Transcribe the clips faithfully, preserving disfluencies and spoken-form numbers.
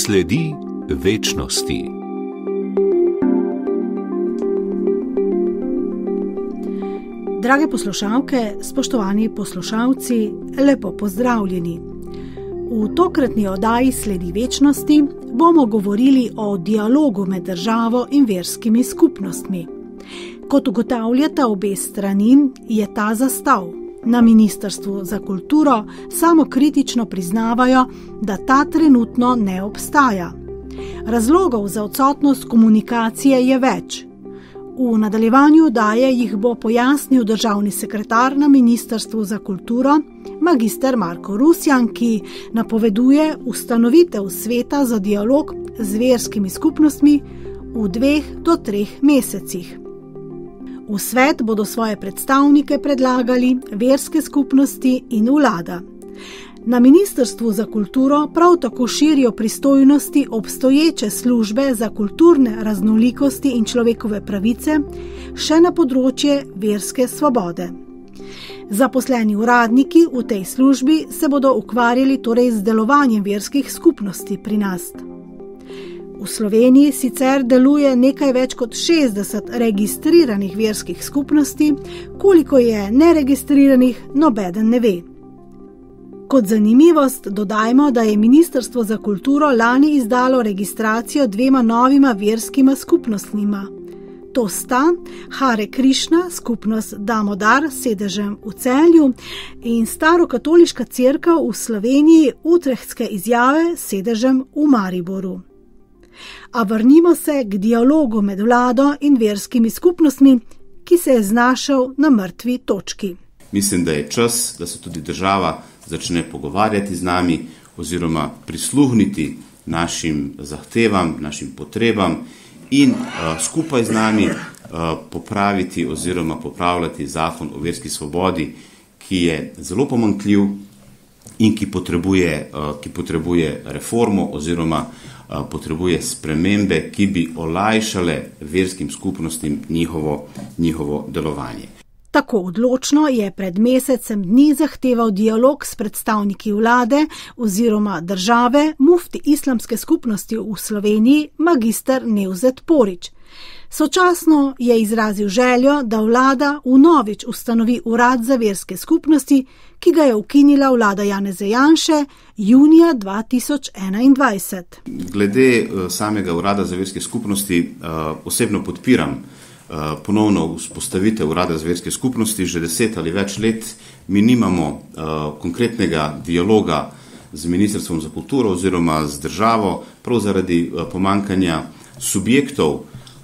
Sledi večnosti. Drage poslušalke, spoštovani poslušalci, lepo pozdravljeni. V tokratni oddaji Sledi večnosti bomo govorili o dialogu med državo in verskimi skupnostmi. Kot ugotavljata obe strani, je ta zastal. Na Ministrstvu za kulturo samokritično priznavajo, da ta trenutno ne obstaja. Razlogov za odsotnost komunikacije je več. V nadaljevanju oddaje jih bo pojasnil državni sekretar na Ministrstvu za kulturo, magister Marko Rusjan, ki napoveduje ustanovitev sveta za dialog z verskimi skupnostmi v dveh do treh mesecih. V svet bodo svoje predstavnike predlagali verske skupnosti in vlada. Na Ministrstvu za kulturo prav tako širijo pristojnosti obstoječe službe za kulturne raznolikosti in človekove pravice še na področje verske svobode. Zaposleni uradniki v tej službi se bodo ukvarjali torej z delovanjem verskih skupnosti pri nas. V Sloveniji sicer deluje nekaj več kot šestdeset registriranih verskih skupnosti, koliko je neregistriranih, nobeden ne ve. Kot zanimivost dodajmo, da je Ministrstvo za kulturo lani izdalo registracijo dvema novima verskima skupnostnima. To sta Hare Krišna, skupnost Damodar s sedežem v Celju, in Starokatoliška cerkev v Sloveniji Utrechtske izjave s sedežem v Mariboru. A vrnimo se k dialogu med vlado in verskimi skupnostmi, ki se je znašel na mrtvi točki. Mislim, da je čas, da se tudi država začne pogovarjati z nami oziroma prisluhniti našim zahtevam, našim potrebam in uh, skupaj z nami uh, popraviti oziroma popravljati zakon o verski svobodi, ki je zelo pomanjkljiv in ki potrebuje, uh, ki potrebuje reformo oziroma potrebuje spremembe, ki bi olajšale verskim skupnostim njihovo, njihovo delovanje. Tako odločno je pred mesecem dni zahteval dialog s predstavniki vlade oziroma države mufti islamske skupnosti v Sloveniji magister Nevzet Porić. Sočasno je izrazil željo, da vlada vnovič ustanovi urad za verske skupnosti, ki ga je ukinila vlada Janeza Janše junija dva tisoč enaindvajset. Glede samega urada za verske skupnosti osebno podpiram ponovno vzpostavitev urada za verske skupnosti. Že deset ali več let mi nimamo konkretnega dialoga z Ministrstvom za kulturo oziroma z državo, prav zaradi pomanjkanja subjektov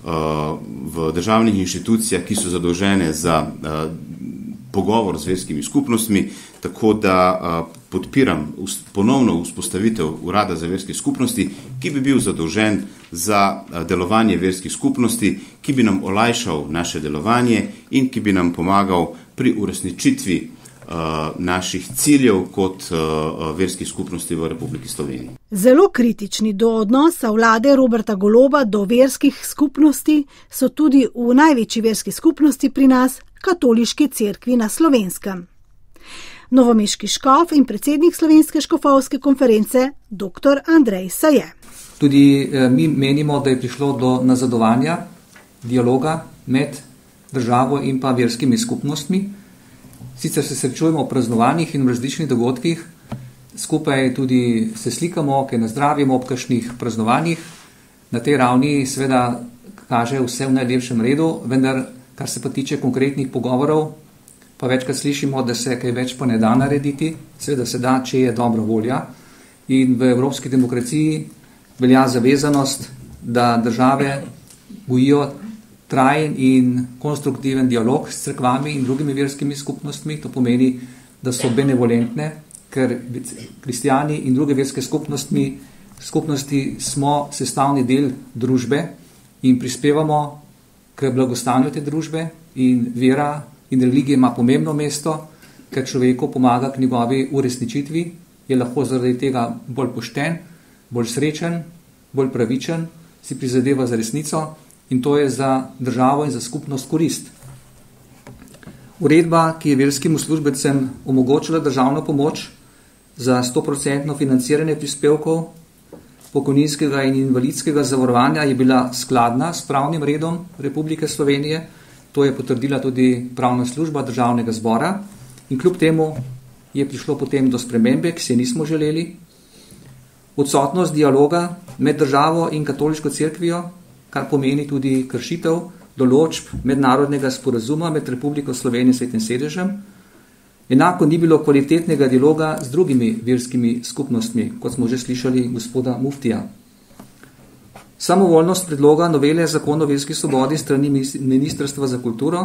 v državnih inštitucijah, ki so zadolžene za pogovor z verskimi skupnostmi, tako da podpiram ponovno vzpostavitev urada za verske skupnosti, ki bi bil zadolžen za delovanje verskih skupnosti, ki bi nam olajšal naše delovanje in ki bi nam pomagal pri uresničitvi naših ciljev kot verskih skupnosti v Republiki Sloveniji. Zelo kritični do odnosa vlade Roberta Goloba do verskih skupnosti so tudi v največji verski skupnosti pri nas, Katoliški cerkvi na Slovenskem. Novomeški škof in predsednik Slovenske škofovske konference dr. Andrej Saje. Tudi eh, mi menimo, da je prišlo do nazadovanja dialoga med državo in pa verskimi skupnostmi. Sicer se srečujemo o praznovanjih in v različnih dogodkih, skupaj tudi se slikamo, kaj nazdravimo ob kakšnih praznovanjih. Na tej ravni seveda kaže vse v najlepšem redu, vendar kar se pa tiče konkretnih pogovorov, pa večkrat slišimo, da se kaj več pa ne da narediti, seveda se da, če je dobra volja. In v evropski demokraciji velja zavezanost, da države gojijo trajen in konstruktiven dialog s cerkvami in drugimi verskimi skupnostmi. To pomeni, da so benevolentne, ker kristijani in druge verske skupnosti, skupnosti smo sestavni del družbe in prispevamo k blagostanju te družbe, in vera in religija ima pomembno mesto, ker človeku pomaga k njegovi uresničitvi, je lahko zaradi tega bolj pošten, bolj srečen, bolj pravičen, si prizadeva za resnico in to je za državo in za skupnost korist. Uredba, ki je verskim uslužbencem omogočila državno pomoč za sto procentno financiranje prispevkov, pokojninskega in invalidskega zavarovanja je bila skladna s pravnim redom Republike Slovenije. To je potrdila tudi pravna služba Državnega zbora in kljub temu je prišlo potem do spremembe, ki se nismo želeli. Odsotnost dialoga med državo in katoliško cerkvijo, kar pomeni tudi kršitev določb mednarodnega sporazuma med Republiko Slovenijo in Svetim sedežem. Enako ni bilo kvalitetnega dialoga z drugimi verskimi skupnostmi, kot smo že slišali gospoda Muftija. Samovoljnost predloga novele Zakona o verski svobodi strani Ministrstva za kulturo.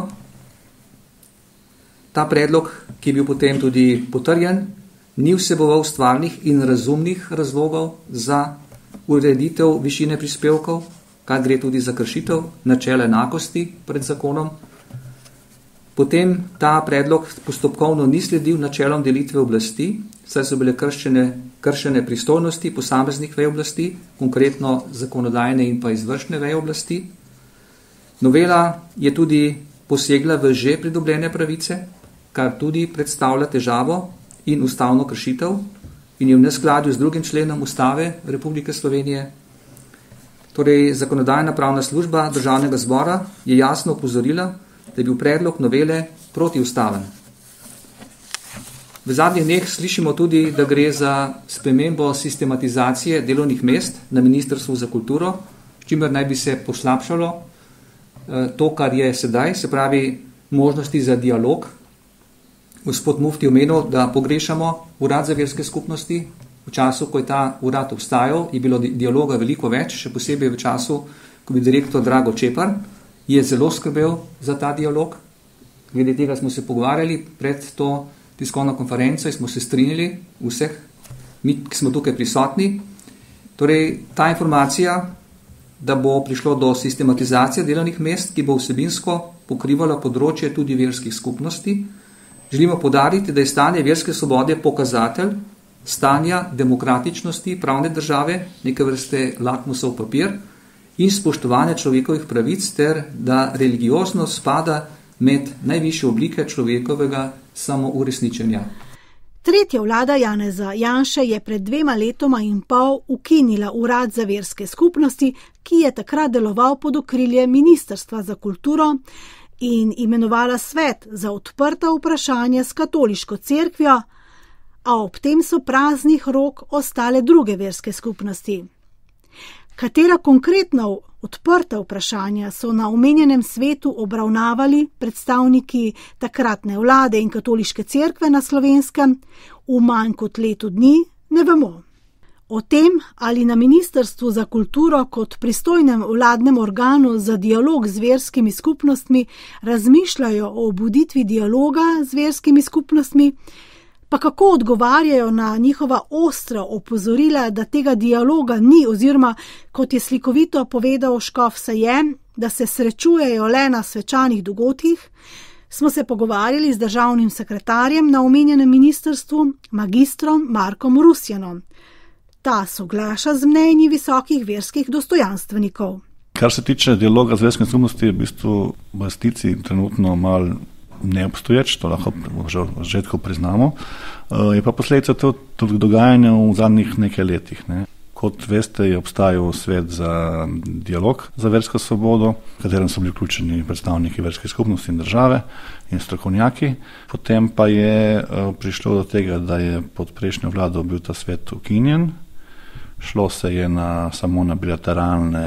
Ta predlog, ki je bil potem tudi potrjen, ni vseboval stvarnih in razumnih razlogov za ureditev višine prispevkov, kar gre tudi za kršitev načela enakosti pred zakonom. Potem ta predlog postopkovno ni sledil načelom delitve oblasti, saj so bile kršene, kršene pristojnosti posameznih vej oblasti, konkretno zakonodajne in pa izvršne veje oblasti. Novela je tudi posegla v že pridobljene pravice, kar tudi predstavlja težavo in ustavno kršitev in je v neskladju z drugim členom Ustave Republike Slovenije. Torej, zakonodajna pravna služba Državnega zbora je jasno opozorila, da je bil predlog novele protiustaven. V zadnjih dneh slišimo tudi, da gre za spremembo sistematizacije delovnih mest na Ministrstvu za kulturo, s čimer naj bi se poslabšalo to, kar je sedaj, se pravi možnosti za dialog. Gospod Mufti je omenil, da pogrešamo urad za verske skupnosti. V času, ko je ta urad obstajal, je bilo dialoga veliko več, še posebej v času, ko bi direktor Drago Čepar je zelo skrbel za ta dialog. Glede tega smo se pogovarjali pred to tiskovno konferenco in smo se strinjali vseh, mi, ki smo tukaj prisotni. Torej, ta informacija, da bo prišlo do sistematizacije delovnih mest, ki bo vsebinsko pokrivala področje tudi verskih skupnosti. Želimo poudariti, da je stanje verske svobode pokazatelj stanja demokratičnosti pravne države, neke vrste lakmusov papir in spoštovanje človekovih pravic ter da religioznost spada med najvišje oblike človekovega samouresničenja. Tretja vlada Janeza Janše je pred dvema letoma in pol ukinila urad za verske skupnosti, ki je takrat deloval pod okrilje Ministrstva za kulturo in imenovala svet za odprta vprašanja s katoliško cerkvijo, a ob tem so praznih rok ostale druge verske skupnosti. Katera konkretna odprta vprašanja so na omenjenem svetu obravnavali predstavniki takratne vlade in katoliške cerkve na Slovenskem, v manj kot letu dni ne vemo. O tem, ali na Ministrstvu za kulturo kot pristojnem vladnem organu za dialog z verskimi skupnostmi razmišljajo o obuditvi dialoga z verskimi skupnostmi, pa kako odgovarjajo na njihova ostra opozorila, da tega dialoga ni oziroma, kot je slikovito povedal škof Sajem, da se srečujejo le na svečanih dogodkih, smo se pogovarjali z državnim sekretarjem na omenjenem ministrstvu, magistrom Markom Rusjanom. Ta soglaša z mnenji visokih verskih dostojanstvenikov. Kar se tiče dialoga z verskimi skupnosti, je v bistvu v resnici trenutno malo neobstoječ, to lahko že v začetku priznamo. Je pa posledica tudi dogajanja v zadnjih nekaj letih. Ne. Kot veste, je obstajal svet za dialog za versko svobodo, v katerem so bili vključeni predstavniki verskih skupnosti in države in strokovnjaki. Potem pa je prišlo do tega, da je pod prejšnjo vlado bil ta svet ukinjen. Šlo se je na, samo na bilateralne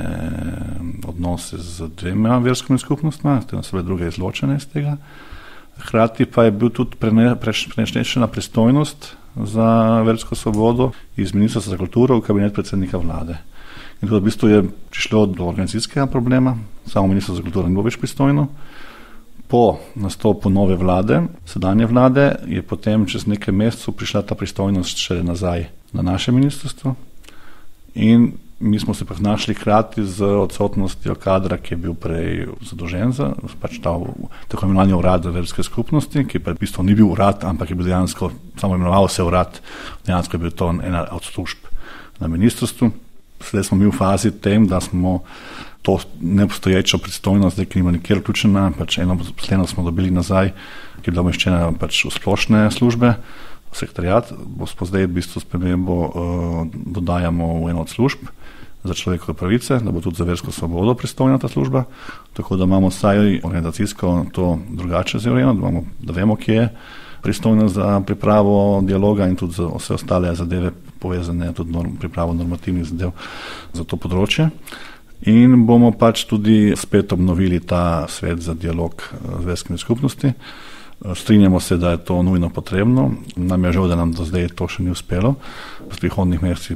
odnose z dvema verskimi skupnostmi, s tem so bile druge izločene iz tega. Hkrati pa je bil tudi prenešena pristojnost za versko svobodo iz Ministrstva za kulturo v kabinet predsednika vlade. In tudi v bistvu je prišlo do organizacijskega problema, samo Ministrstvo za kulturo ni bilo več pristojno. Po nastopu nove vlade, sedanje vlade, je potem čez nekaj mesecev prišla ta pristojnost še nazaj na naše ministrstvo in mi smo se našli hkrati z odsotnostjo kadra, ki je bil prej zadolžen za pač ta tako imenovani urad za verske skupnosti, ki pa v bistvu ni bil urad, ampak je bil dejansko, samo imenoval se urad, dejansko je bil to ena od služb na ministrstvu. Sedaj smo mi v fazi tem, da smo to neobstoječo pristojnost, ki nima nikjer vključena, pač eno posledno smo dobili nazaj, ki je bila umeščena pač v splošne službe sekretariat, bo zdaj v bistvu spremembo uh, dodajamo v eno od služb za človekove pravice, da bo tudi za versko svobodo pristojna ta služba, tako da imamo vsaj organizacijsko to drugače zelo, da, da vemo, kje je pristojna za pripravo dialoga in tudi za vse ostale zadeve povezane, tudi norm, pripravo normativnih zadev za to področje. In bomo pač tudi spet obnovili ta svet za dialog z verskimi skupnosti. Strinjamo se, da je to nujno potrebno. Nam je žal, da nam do zdaj to še ni uspelo. V prihodnjih mesecih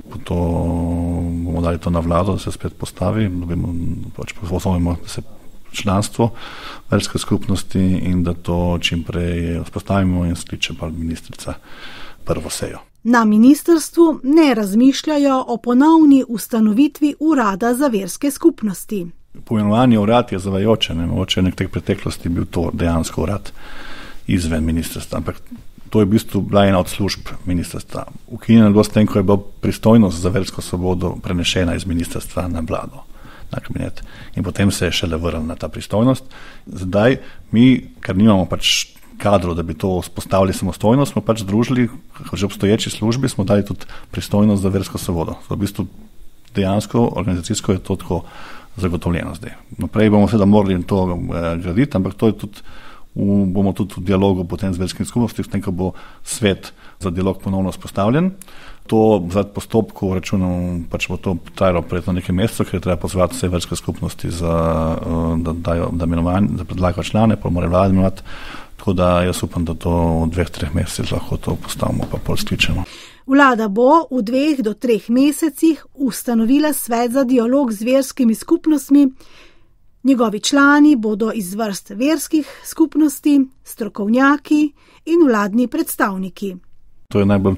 bomo dali to na vlado, da se spet postavi, dobimo, pač pozovemo se članstvo verske skupnosti in da to čim prej vzpostavimo in skliče pa ministrica prvo sejo. Na ministrstvu ne razmišljajo o ponovni ustanovitvi urada za verske skupnosti. Poimenovanje urad je zavajajoče, ne mogoče v nekaj preteklosti bil to dejansko urad izven ministrstva, ampak to je v bistvu bila ena od služb ministrstva. Ukinjeno je bilo s tem, ko je bila pristojnost za versko svobodo prenešena iz ministrstva na vlado, na kabinet. In potem se je šele vrnila na ta pristojnost. Zdaj mi, ker nimamo pač kadrov, da bi to spostavili samostojno, smo pač združili, že obstoječi službi smo dali tudi pristojnost za versko svobodo. V bistvu dejansko, organizacijsko je to tako zagotovljeno zdaj. Naprej bomo seveda morali to eh, graditi, ampak to je tudi V, bomo tudi v dialogu potem z verskimi skupnosti, s tem, ko bo svet za dialog ponovno spostavljen. To v postopku računam, pač bo to trajalo prijetno nekaj mesecev, ker je treba pozvati vse verske skupnosti, za, da, dajo, da, da predlagajo člane, pa morajo vlade imenovati. Tako da jaz upam, da to v dveh, treh mesecih lahko to postavimo, pa pol skličemo. Vlada bo v dveh do treh mesecih ustanovila svet za dialog z verskimi skupnostmi. Njegovi člani bodo iz vrst verskih skupnosti, strokovnjaki in vladni predstavniki. To je najbolj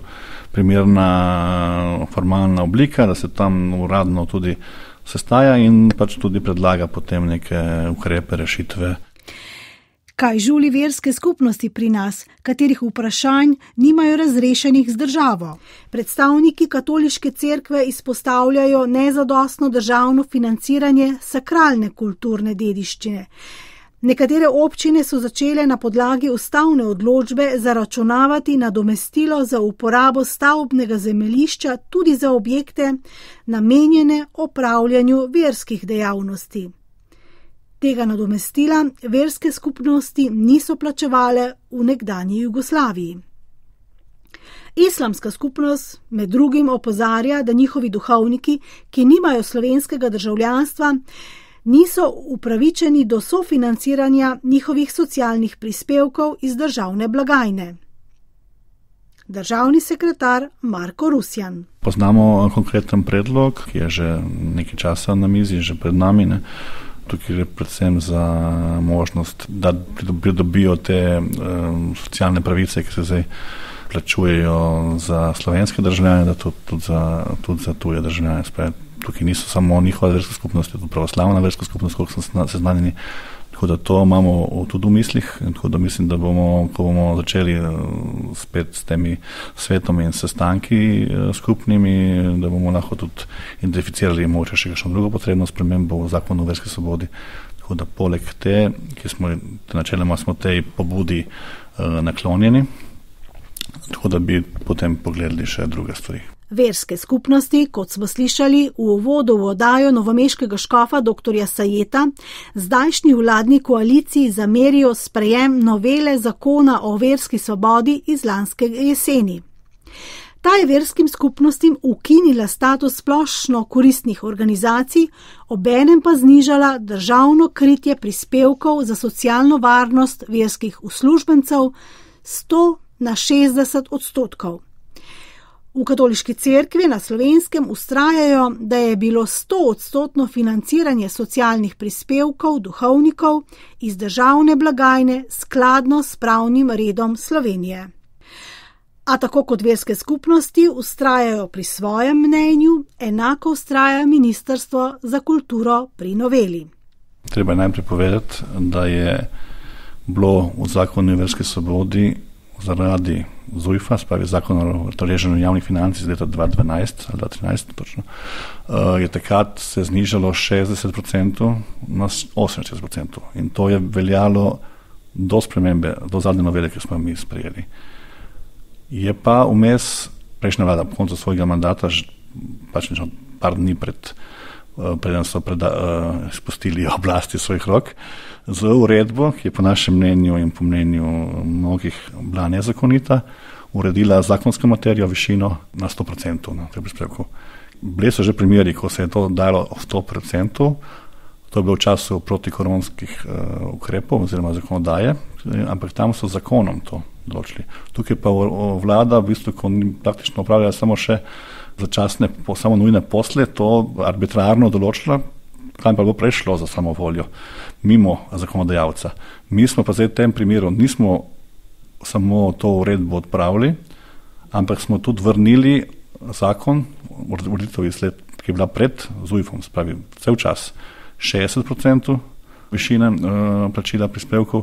primerna formalna oblika, da se tam uradno tudi sestaja in pač tudi predlaga potem neke ukrepe, rešitve. Kaj žuli verske skupnosti pri nas, katerih vprašanj nimajo razrešenih z državo? Predstavniki katoliške cerkve izpostavljajo nezadostno državno financiranje sakralne kulturne dediščine. Nekatere občine so začele na podlagi ustavne odločbe zaračunavati nadomestilo za uporabo stavbnega zemljišča tudi za objekte, namenjene opravljanju verskih dejavnosti. Tega nadomestila verske skupnosti niso plačevale v nekdanji Jugoslaviji. Islamska skupnost med drugim opozarja, da njihovi duhovniki, ki nimajo slovenskega državljanstva, niso upravičeni do sofinanciranja njihovih socialnih prispevkov iz državne blagajne. Državni sekretar Marko Rusjan. Poznamo konkreten predlog, ki je že nekaj časa na mizi, že pred nami, ne? Tukaj gre predvsem za možnost, da pridobijo te um, socialne pravice, ki se zdaj plačujejo za slovenske državljane, da to tudi za, tudi za tuje državljane. Spaj, tukaj niso samo njihova verska skupnost, tudi pravoslavna verska skupnost, koliko sem seznanjeni. Tako da to imamo tudi v mislih, tako da mislim, da bomo, ko bomo začeli spet s temi svetom in sestanki skupnimi, da bomo lahko tudi identificirali mogoče še kakšno drugo potrebno spremembo v zakonu o verski svobodi. Tako da poleg te, ki smo, načeloma smo tej pobudi naklonjeni, tako da bi potem pogledali še druge stvari. Verske skupnosti, kot smo slišali v uvodu v oddajo novomeškega škofa doktorja Sajeta, zdajšnji vladni koaliciji zamerijo sprejem novele zakona o verski svobodi iz lanske jeseni. Ta je verskim skupnostim ukinila status splošno koristnih organizacij, obenem pa znižala državno kritje prispevkov za socialno varnost verskih uslužbencev sto na šestdeset odstotkov. V katoliški cerkvi na Slovenskem vztrajajo, da je bilo sto odstotno financiranje socialnih prispevkov duhovnikov iz državne blagajne skladno s pravnim redom Slovenije. A tako kot verske skupnosti vztrajajo pri svojem mnenju, enako vztraja Ministrstvo za kulturo pri noveli. Treba je najprej povedati, da je bilo v zakonu o verski svobodi zaradi ZUJF-a, spravi zakon o uravnoteženju javnih financ iz leta dva tisoč dvanajst ali dva tisoč trinajst, točno, je takrat se znižalo šestdeset procentov na osemdeset procentov. In to je veljalo do spremembe, do zadnje novele, ki smo mi sprejeli. Je pa vmes prejšnja vlada po koncu svojega mandata, pač nekaj par dni pred, preden so preda, uh, spustili oblasti svojih rok, z uredbo, ki je po našem mnenju in po mnenju mnogih bila nezakonita, uredila zakonsko materijo višino na sto procentov na tem prispevku. Bili so že primeri, ko se je to dalo v sto procentov, to je bilo v času protikoronskih uh, ukrepov oziroma zakonodaje, ampak tam so zakonom to določili. Tukaj pa vlada v bistvu, ko ni praktično upravljala samo še začasne, samo nujne posle, to arbitrarno določila, kaj pa bo prešlo za samovoljo, mimo zakonodajalca. Mi smo pa zdaj v tem primeru nismo samo to uredbo odpravili, ampak smo tudi vrnili zakon, ureditev iz let, ki je bila pred ZUJF-om, spravi cel čas, šestdeset procentov višine uh, plačila prispevkov,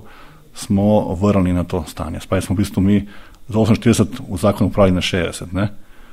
smo vrnili na to stanje. Spravi smo v bistvu mi z oseminštirideset v zakon upravili na šestdeset, ne?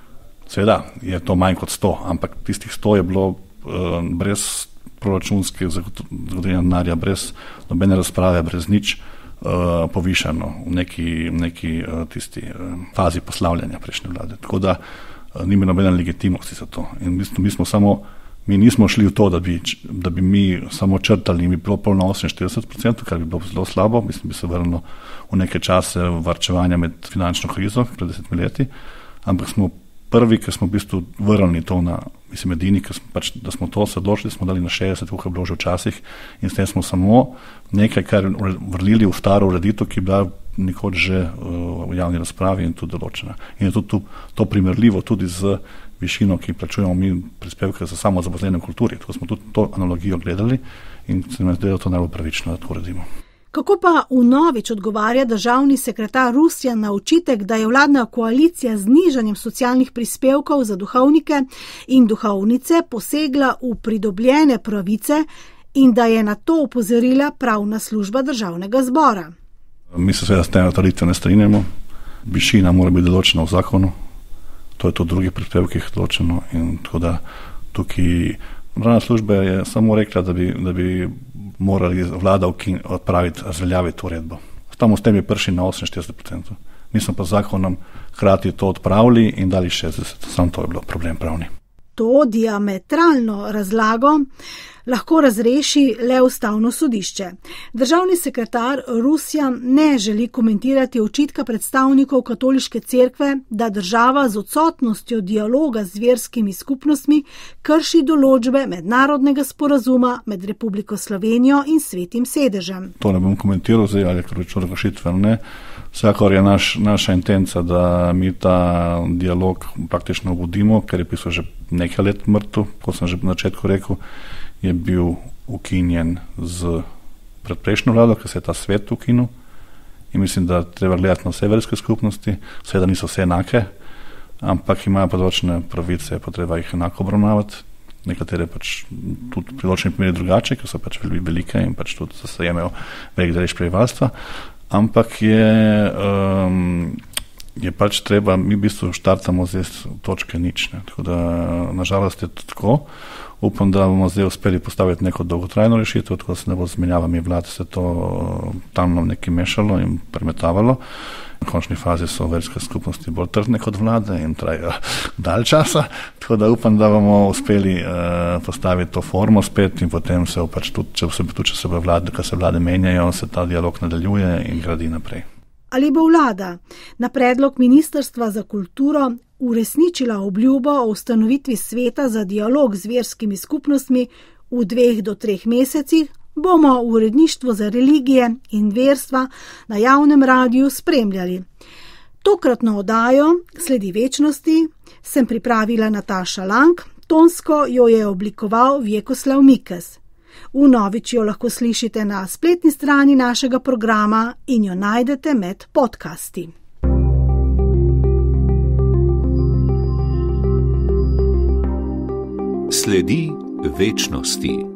Seveda je to manj kot sto, ampak tistih sto je bilo uh, brez proračunskih zagotovljenja denarja, brez nobene razprave, brez nič uh, povišano v neki, neki uh, tisti uh, fazi poslavljanja prejšnje vlade. Tako da uh, nima nobene legitimnosti za to. In mi, mi smo samo, mi nismo šli v to, da bi, da bi mi samo črtali in bi bilo polno oseminštirideset procentov, kar bi bilo zelo slabo, mislim, bi se vrnilo v neke čase varčevanja med finančno krizo pred desetimi leti, ampak smo prvi, ki smo v bistvu vrnili to na, mislim, edini, pač, da smo to se odločili, smo dali na šestdeset, kako je bilo že včasih, in s tem smo samo nekaj, kar vrnili v staro ureditev, ki je bila nekoč že uh, v javni razpravi in tudi določena. In je tudi to, to primerljivo tudi z višino, ki plačujemo mi prispevke za samo zaposlene v kulturi. Tako smo tudi to analogijo gledali in se nam zdelo to najbolj pravično, da to uredimo. Kako pa vnovič odgovarja državni sekretar Rusjan na očitek, da je vladna koalicija z znižanjem socialnih prispevkov za duhovnike in duhovnice posegla v pridobljene pravice in da je na to opozorila pravna služba državnega zbora? Mi se seveda s tem trditvijo ne strinjamo. Višina mora biti določena v zakonu, to je to v drugih prispevkih določeno, in tako da tukaj pravna služba je samo rekla, da bi, da bi morali vlada odpraviti, razveljaviti uredbo. Samo s tem je prišli na oseminštirideset procentov. Mi smo pa zakonom hkrati to odpravili in dali šestdeset. Samo to je bilo problem pravni. To diametralno razlago lahko razreši le ustavno sodišče. Državni sekretar Rusjan ne želi komentirati očitka predstavnikov katoliške cerkve, da država z odsotnostjo dialoga z verskimi skupnostmi krši določbe mednarodnega sporazuma med Republiko Slovenijo in Svetim sedežem. To ne bom komentiral zdaj, ali je kršitve ali ne. Vsekakor je naš, naša intenca, da mi ta dialog praktično vodimo, ker je pisal že nekaj let mrtev, kot sem že na začetku rekel, je bil ukinjen z predprejšnjo vlado, ker se je ta svet ukinil, in mislim, da treba gledati na vse verske skupnosti, seveda niso vse enake, ampak imajo področne pravice, pa treba jih enako obravnavati, nekatere pač tudi pri določenih primerih drugače, ker so pač velike in pač tudi zasajemajo velik delež prebivalstva, ampak je, um, je pač treba, mi v bistvu štartamo zdaj točke nič, ne. Tako da nažalost je to tako. Upam, da bomo zdaj uspeli postaviti neko dolgotrajno rešitev, tako da se ne bo z menjavami vlad se to tam nekaj mešalo in premetavalo. V končni fazi so verske skupnosti bolj trdne kot vlade in trajajo dalj časa, tako da upam, da bomo uspeli uh, postaviti to formo spet in potem se pač tudi, če se, tudi, če se vlade, ko se vlade menjajo, se ta dialog nadaljuje in gradi naprej. Ali bo vlada na predlog Ministrstva za kulturo uresničila obljubo o ustanovitvi sveta za dialog z verskimi skupnostmi v dveh do treh mesecih, bomo v uredništvu za religije in verstva na javnem radiju spremljali. Tokratno oddajo Sledi večnosti sem pripravila Nataša Lang, tonsko jo je oblikoval Vjekoslav Mikes. Vnovič jo lahko slišite na spletni strani našega programa in jo najdete med podcasti. Sledi večnosti.